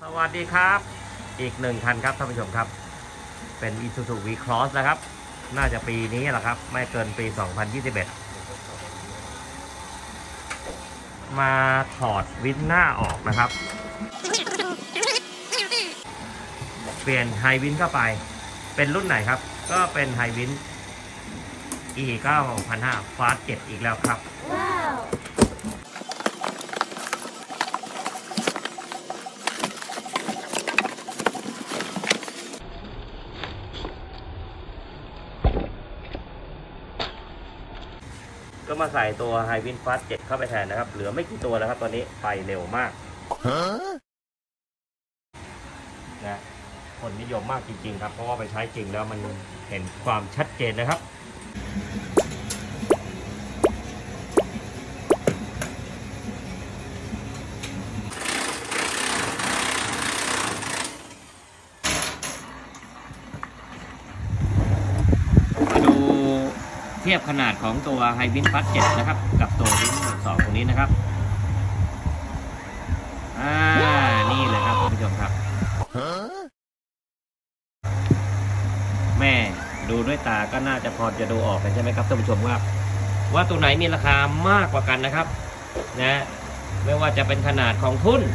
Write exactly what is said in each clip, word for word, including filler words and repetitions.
วัสดีครับอีกหนึ่งคันครับท่านผู้ชมครับเป็น Isuzu V-Cross นะครับน่าจะปีนี้แหละครับไม่เกินปี สองพันยี่สิบเอ็ด มาถอดวินหน้าออกนะครับเปลี่ยนไฮวินเข้าไปเป็นรุ่นไหนครับก็เป็นไฮวิน อี เก้าพันห้า Fast เจ็ดอีกแล้วครับก็มาใส่ตัวไฮวินฟาสเจ็ดเข้าไปแทนนะครับเหลือไม่กี่ตัวแล้วครับตอนนี้ไปเร็วมากนะคนนิยมมากจริงๆครับเพราะว่าไปใช้จริงแล้วมันเห็นความชัดเจนนะครับเทียบขนาดของตัวไฮวินฟัสเจ็ดนะครับกับตัววินสองตรงนี้นะครับอ่านี่เลยครับคุณผู้ชมครับแม่ดูด้วยตาก็น่าจะพอจะดูออกกันใช่ไหมครับท่านผู้ชมว่าว่าตัวไหนมีราคามากกว่ากันนะครับนะไม่ว่าจะเป็นขนาดของทุ่น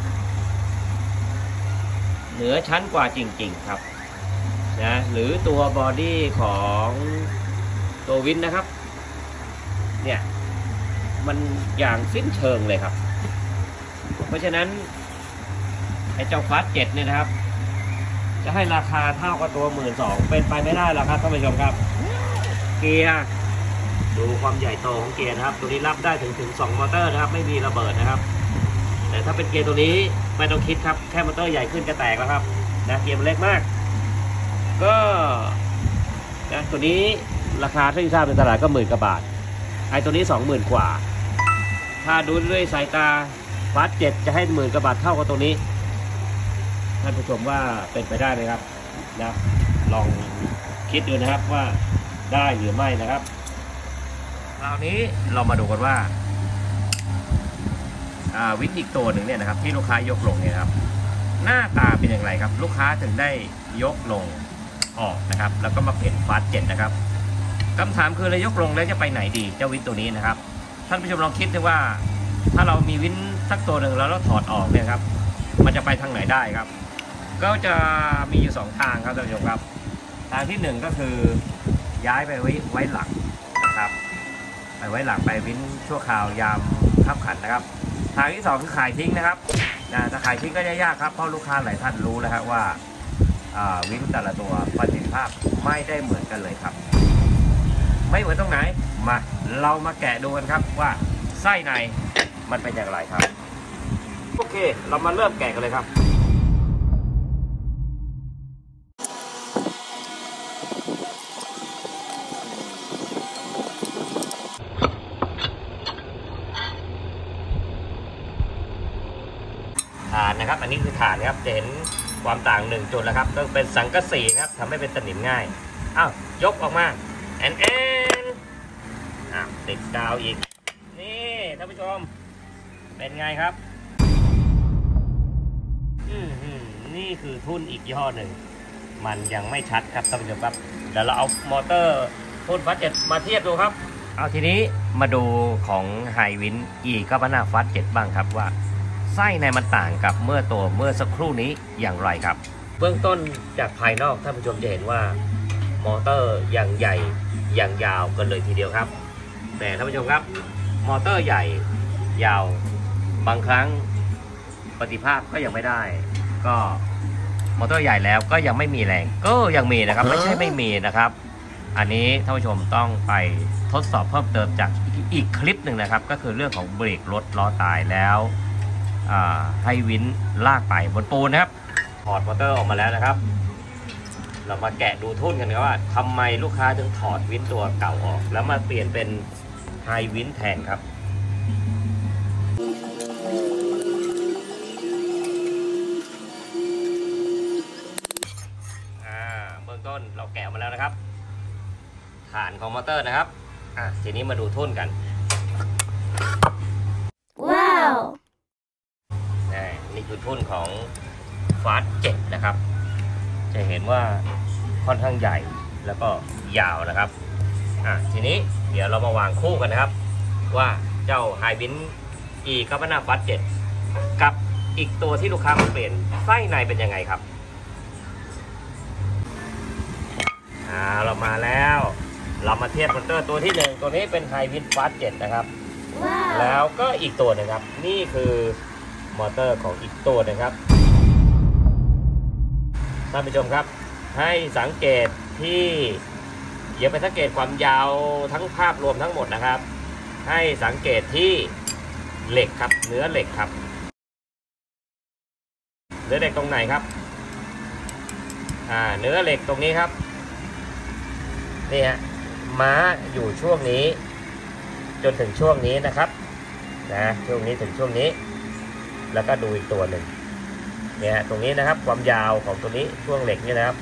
เหนือชั้นกว่าจริงๆครับนะหรือตัวบอดี้ของตัววินนะครับเนี่ยมันอย่างสิ้นเชิงเลยครับเพราะฉะนั้นไอ้เจ้าฟาสเจ็ดเนี่ยนะครับจะให้ราคาเท่ากับตัวหมื่นสองเป็นไปไม่ได้หรอกครับท่านผู้ชมครับเกียร์ดูความใหญ่โตของเกียร์นะครับตัวนี้รับได้ถึงถึงสองมอเตอร์นะครับไม่มีระเบิดนะครับแต่ถ้าเป็นเกียร์ตัวนี้ไม่ต้องคิดครับแค่มอเตอร์ใหญ่ขึ้นจะแตกแล้วครับนะเกียร์มันเล็กมากก็นะตัวนี้ราคาที่ทราบในตลาดก็หมื่นกว่าบาทไอ้ตัวนี้สองหมื่นกว่าถ้าดูด้วยสายตาฟาสเจ็ดจะให้หมื่นกว่าบาทเท่ากับตัวนี้ท่านผู้ชมว่าเป็นไปได้ไหมครับนะลองคิดดูนะครับว่าได้หรือไม่นะครับคราวนี้เรามาดูกันว่าวินอีกตัวหนึ่งเนี่ยนะครับที่ลูกค้ายกลงเนี่ยครับหน้าตาเป็นอย่างไรครับลูกค้าถึงได้ยกลงออกนะครับแล้วก็มาเปลี่ยนฟาสเจ็ดนะครับคำถามคือเรายกลงแล้วจะไปไหนดีเจ้าวินตัวนี้นะครับท่านผู้ชมลองคิดดูว่าถ้าเรามีวินสักตัวหนึ่งแล้วเราถอดออกเนี่ยครับมันจะไปทางไหนได้ครับก็จะมีอยู่สองทางครับท่านผู้ชมครับทางที่หนึ่งก็คือย้ายไปไว้ไว้หลังนะครับไปไว้หลังไปวินชั่วคราวยามขับขันนะครับทางที่สองคือขายทิ้งนะครับนะถ้าขายทิ้งก็จะยากครับเพราะลูกค้าหลายท่านรู้แล้วครับว่าวินแต่ละตัวประสิทธิภาพไม่ได้เหมือนกันเลยครับไม่เหมือนตรงไหนมาเรามาแกะดูกันครับว่าไส้ในมันเป็นอย่างไรครับโอเคเรามาเริ่มแกะกันเลยครับฐานนะครับอันนี้คือฐานครับจะเห็นความต่างหนึ่งจุดแล้วครับก็เป็นสังกะสีครับทำให้เป็นสนิมง่ายอ้าวยกออกมาแอนแอนอ่ะติดกาวอีกนี่ท่านผู้ชมเป็นไงครับอืมนี่คือทุ่นอีกยี่ห้อหนึ่งมันยังไม่ชัดครับท่านผู้ชมครับเดี๋ยวเราเอามอเตอร์ทุ่นฟาสเจ็ดมาเทียบดูครับเอาทีนี้มาดูของไฮวิน อี เก้าพันห้า ฟาสเจ็ดบ้างครับว่าไส้ในมันต่างกับเมื่อตัวเมื่อสักครู่นี้อย่างไรครับเบื้องต้นจากภายนอกท่านผู้ชมจะเห็นว่ามอเตอร์อย่างใหญ่อย่างยาวกันเลยทีเดียวครับแต่ท่านผู้ชมครับมอเตอร์ใหญ่ยาวบางครั้งประสิทธิภาพก็ยังไม่ได้ก็มอเตอร์ใหญ่แล้วก็ยังไม่มีแรงก็ยังมีนะครับไม่ใช่ไม่มีนะครับอันนี้ท่านผู้ชมต้องไปทดสอบเพิ่มเติมจากอีกคลิปหนึ่งนะครับก็คือเรื่องของเบรกรถล้อตายแล้วให้วินลากไปบนปูนนะครับถอดมอเตอร์ออกมาแล้วนะครับเรามาแกะดูทุ่นกันว่าทำไมลูกค้าถึงถอดวินตัวเก่าออกแล้วมาเปลี่ยนเป็นไฮวินแทนครับเบื้องต้นเราแกะมาแล้วนะครับฐานของมอเตอร์นะครับอ่ะทีนี้มาดูทุ่นกันว้าวนี่คือทุ่นของฟาสเจ็ดนะครับจะเห็นว่าค่อนข้างใหญ่แล้วก็ยาวนะครับอ่ะทีนี้เดี๋ยวเรามาวางคู่กันนะครับว่าเจ้าไฮบินอีกัปนาฟาสเจ็ดกับอีกตัวที่ลูกค้ามาเปลี่ยนไส้ในเป็นยังไงครับอ่าเรามาแล้วเรามาเทียบมอเตอร์ตัวที่หนึ่งตัวนี้เป็นไฮบินฟาสเจ็ดนะครับแล้วก็อีกตัวหนึ่งครับนี่คือมอเตอร์ของอีกตัวนะครับท่านผู้ชมครับให้สังเกตที่อย่าไปสังเกตความยาวทั้งภาพรวมทั้งหมดนะครับให้สังเกตที่เหล็กครับเนื้อเหล็กครับเนื้อเหล็กตรงไหนครับอ่าเนื้อเหล็กตรงนี้ครับนี่ฮะม้าอยู่ช่วงนี้จนถึงช่วงนี้นะครับนะช่วงนี้ถึงช่วงนี้แล้วก็ดูอีกตัวหนึ่งเนี่ยตรงนี้นะครับความยาวของตัวนี้ช่วงเหล็กนี่นะครับ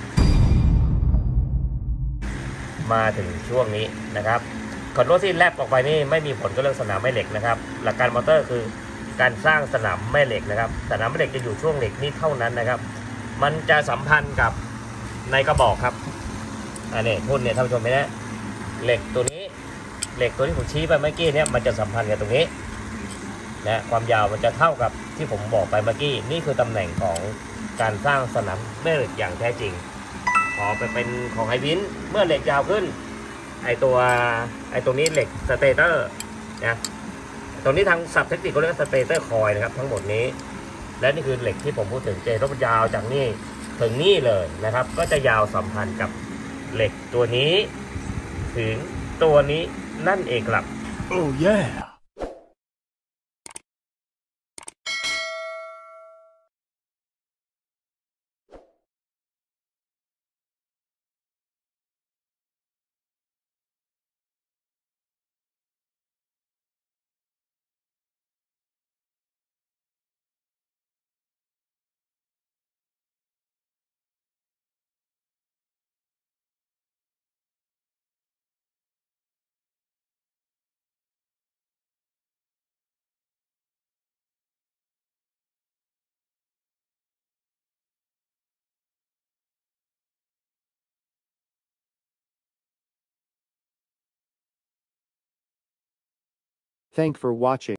มาถึงช่วงนี้นะครับขอโทษที่แลบออกไปนี่ไม่มีผลกับเรื่องสนามแม่เหล็กนะครับหลักการมอเตอร์คือการสร้างสนามแม่เหล็กนะครับสนามแม่เหล็กจะอยู่ช่วงเหล็กนี้เท่านั้นนะครับมันจะสัมพันธ์กับในกระบอกครับอันนี้ทุ่นเนี่ยท่านผู้ชมไหมนะเหล็กตัวนี้เหล็กตัวที่ผมชี้ไปเมื่อกี้เนี่ยมันจะสัมพันธ์กับตรงนี้นะความยาวมันจะเท่ากับที่ผมบอกไปเมื่อกี้นี่คือตำแหน่งของการสร้างสนามแม่เหล็กอย่างแท้จริงพอไปเป็นของไฮวินเมื่อเหล็กยาวขึ้นไอตัวไอตรงนี้เหล็กสเตเตอร์นะตรงนี้ทางศัพท์เทคนิคเขาเรียกสเตเตอร์คอยนะครับทั้งหมดนี้และนี่คือเหล็กที่ผมพูดถึงเจรบยาวจากนี่ถึงนี่เลยนะครับก็จะยาวสัมพันธ์กับเหล็กตัวนี้ถึงตัวนี้นั่นเองครับ Oh yeah Thank for watching